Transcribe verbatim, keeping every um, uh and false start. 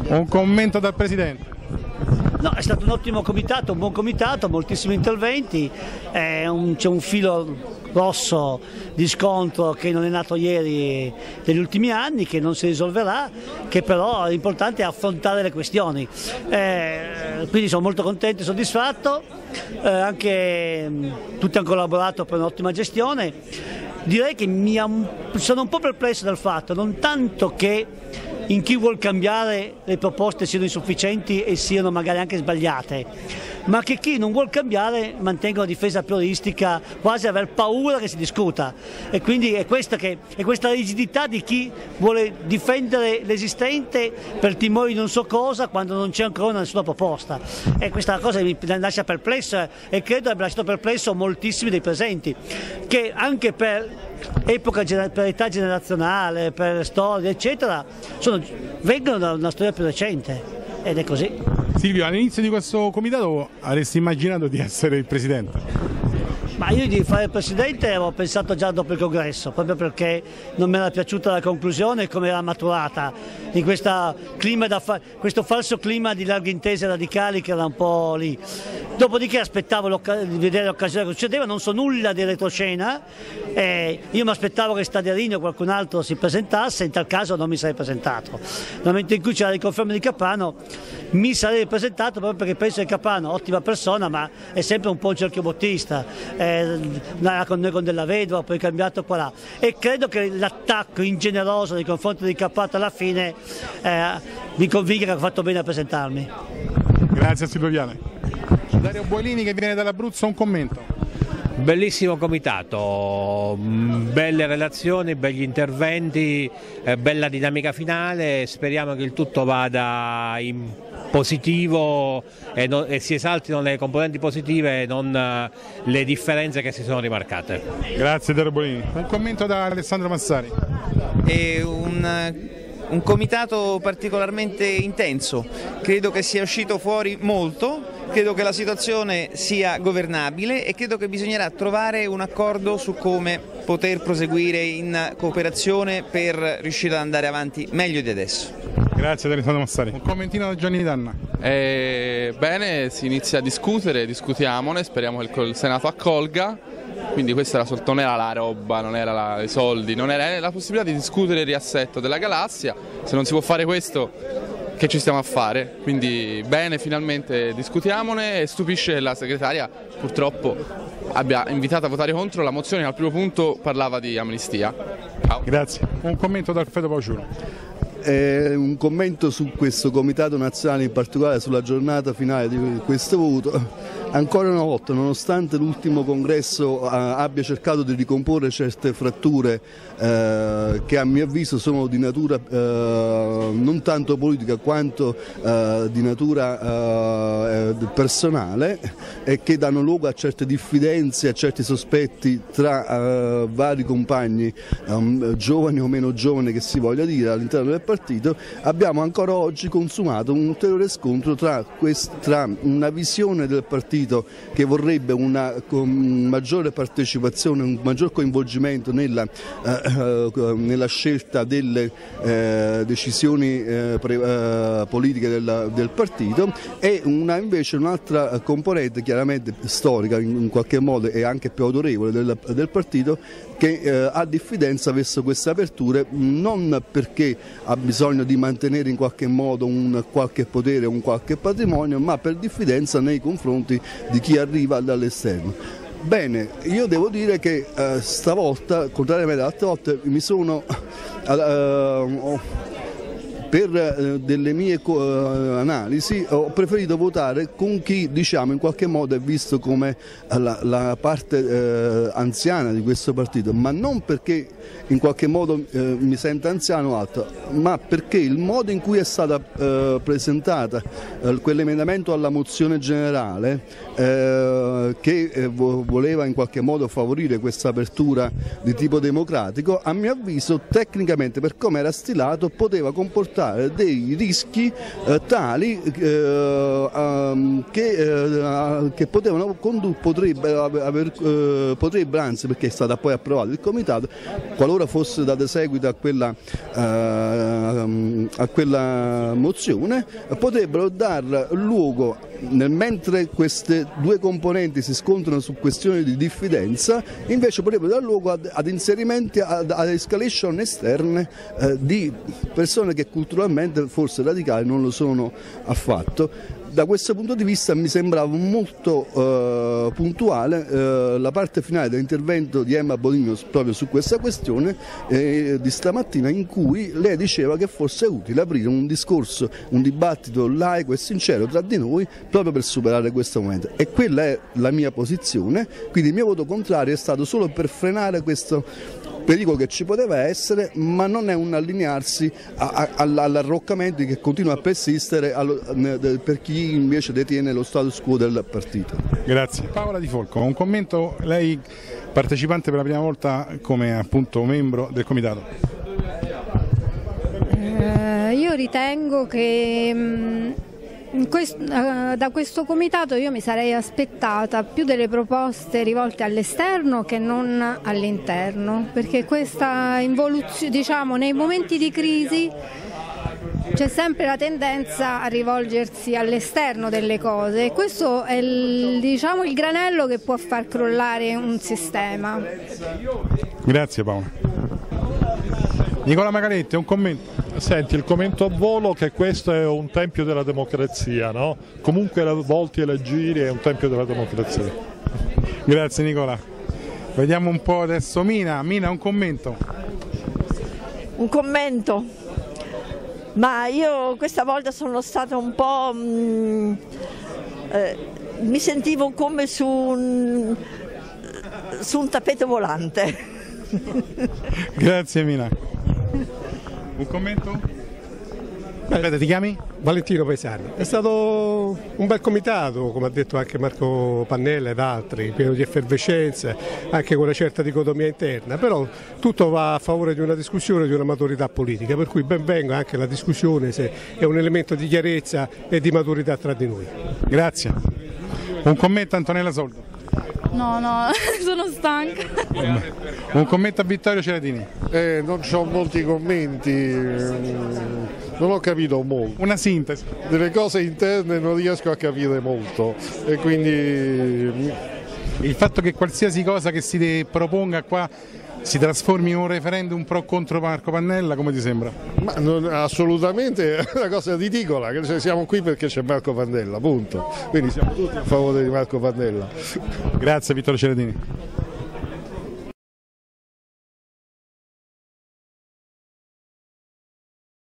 Un commento dal Presidente. No, è stato un ottimo comitato, un buon comitato, moltissimi interventi, c'è un, un filo rosso di scontro che non è nato ieri negli ultimi anni, che non si risolverà, che però l'importante è affrontare le questioni. Eh, quindi sono molto contento e soddisfatto, eh, anche mh, tutti hanno collaborato per un'ottima gestione. Direi che mi ha, sono un po' perplesso dal fatto, non tanto che in chi vuol cambiare le proposte siano insufficienti e siano magari anche sbagliate, ma che chi non vuol cambiare mantenga una difesa prioristica, quasi aver paura che si discuta, e quindi è questa, che, è questa rigidità di chi vuole difendere l'esistente per timore di non so cosa quando non c'è ancora nessuna proposta, e questa cosa mi lascia perplesso e credo abbia lasciato perplesso moltissimi dei presenti, che anche per epoca, per età generazionale, per storia eccetera, sono, vengono da una storia più recente, ed è così. Silvio, all'inizio di questo comitato avresti immaginato di essere il Presidente? Ma io di fare il Presidente avevo pensato già dopo il congresso, proprio perché non mi era piaciuta la conclusione e come era maturata, in questa clima da fa questo falso clima di larghe intese radicali che era un po' lì. Dopodiché aspettavo di vedere l'occasione che succedeva, non so nulla di retroscena, eh, io mi aspettavo che Stadiarini o qualcun altro si presentasse, in tal caso non mi sarei presentato. Nel momento in cui c'era la riconferma di Caprano mi sarei presentato, proprio perché penso che Caprano, ottima persona, ma è sempre un po' un cerchiobottista, eh, era con noi con Della Vedova, poi cambiato qua là, e credo che l'attacco ingeneroso nei confronti di Cappato alla fine eh, mi convinca che ho fatto bene a presentarmi. Grazie a Silvio Viale. Dario Boelini che viene dall'Abruzzo, un commento. Bellissimo comitato, belle relazioni, begli interventi, eh, bella dinamica finale, speriamo che il tutto vada in positivo e, no, e si esaltino le componenti positive e non uh, le differenze che si sono rimarcate. Grazie Dario Boelini. Un commento da Alessandro Massari. È un, un comitato particolarmente intenso, credo che sia uscito fuori molto. Credo che la situazione sia governabile e credo che bisognerà trovare un accordo su come poter proseguire in cooperazione per riuscire ad andare avanti meglio di adesso. Grazie Alessandro Massari. Un commentino da Gianni Danna. Eh, bene, si inizia a discutere, discutiamone, speriamo che il Senato accolga. Quindi questa era, non era la roba, non era la, i soldi, non era la possibilità di discutere il riassetto della galassia. Se non si può fare questo, che ci stiamo a fare? Quindi bene, finalmente discutiamone, e stupisce che la segretaria purtroppo abbia invitato a votare contro la mozione che al primo punto parlava di amnistia. Ciao. Grazie. Un commento da Alfredo Pauciulo. Eh, un commento su questo Comitato Nazionale, in particolare sulla giornata finale di questo voto. Ancora una volta, nonostante l'ultimo congresso eh, abbia cercato di ricomporre certe fratture eh, che a mio avviso sono di natura eh, non tanto politica quanto eh, di natura eh, personale, e che danno luogo a certe diffidenze, a certi sospetti tra eh, vari compagni, eh, giovani o meno giovani che si voglia dire, all'interno del partito, abbiamo ancora oggi consumato un ulteriore scontro tra, tra una visione del partito che vorrebbe una maggiore partecipazione, un maggior coinvolgimento nella, eh, nella scelta delle eh, decisioni eh, pre, eh, politiche del, del partito, e una, invece un'altra componente chiaramente storica in, in qualche modo e anche più autorevole del, del partito, che eh, ha diffidenza verso queste aperture, non perché ha bisogno di mantenere in qualche modo un qualche potere, un qualche patrimonio, ma per diffidenza nei confronti di chi arriva dall'esterno. Bene, io devo dire che eh, stavolta, contrariamente alle altre volte, mi sono eh, per eh, delle mie eh, analisi ho preferito votare con chi, diciamo, in qualche modo è visto come la, la parte eh, anziana di questo partito, ma non perché in qualche modo eh, mi senta anziano o altro, ma perché il modo in cui è stata eh, presentata eh, quell'emendamento alla mozione generale eh, che eh, voleva in qualche modo favorire questa apertura di tipo democratico, a mio avviso tecnicamente, per come era stilato, poteva comportare affrontare dei rischi eh, tali eh, um, che, eh, che potevano condurre, potrebbe, aver, eh, potrebbe anzi, perché è stato poi approvato il comitato, qualora fosse dato seguito a quella, eh, a quella mozione, potrebbero dar luogo, nel mentre queste due componenti si scontrano su questioni di diffidenza, invece potrebbero dar luogo ad, ad inserimenti, ad, ad escalation esterne eh, di persone che culturalmente forse radicali non lo sono affatto. Da questo punto di vista mi sembrava molto eh, puntuale eh, la parte finale dell'intervento di Emma Bonino proprio su questa questione eh, di stamattina, in cui lei diceva che fosse utile aprire un discorso, un dibattito laico e sincero tra di noi proprio per superare questo momento, e quella è la mia posizione. Quindi il mio voto contrario è stato solo per frenare questo pericolo che ci poteva essere, ma non è un allinearsi all'arroccamento che continua a persistere allo, per chi invece detiene lo status quo del partito. Grazie. Paola Di Folco, un commento, lei partecipante per la prima volta come appunto membro del comitato. Eh, io ritengo che mh, in questo, uh, da questo comitato io mi sarei aspettata più delle proposte rivolte all'esterno che non all'interno, perché questa involuzione, diciamo, nei momenti di crisi c'è sempre la tendenza a rivolgersi all'esterno delle cose, e questo è il, diciamo, il granello che può far crollare un sistema. Grazie Paola. Nicola Magaletti, un commento. Senti, il commento a volo che questo è un tempio della democrazia, no? Comunque la volti e la giri è un tempio della democrazia. Grazie Nicola. Vediamo un po' adesso Mina. Mina, un commento. Un commento. Ma io questa volta sono stata un po'... Mh, eh, mi sentivo come su un, su un tappeto volante. Grazie Mina. Un commento? Aspetta, ti chiami? Valentino Paesani. È stato un bel comitato, come ha detto anche Marco Pannella ed altri, pieno di effervescenza, anche con una certa dicotomia interna, però tutto va a favore di una discussione, di una maturità politica, per cui ben venga anche la discussione se è un elemento di chiarezza e di maturità tra di noi. Grazie. Un commento Antonella Soldo. No, no, sono stanca. Un commento a Vittorio Ceratini. Eh, non ho molti commenti, non ho capito molto. Una sintesi. Delle cose interne non riesco a capire molto e quindi... Il fatto che qualsiasi cosa che si proponga qua si trasformi in un referendum pro contro Marco Pannella, come ti sembra? Ma non, assolutamente è una cosa ridicola, che siamo qui perché c'è Marco Pannella, punto. Quindi siamo tutti a favore di Marco Pannella. Grazie Vittorio Ceratini.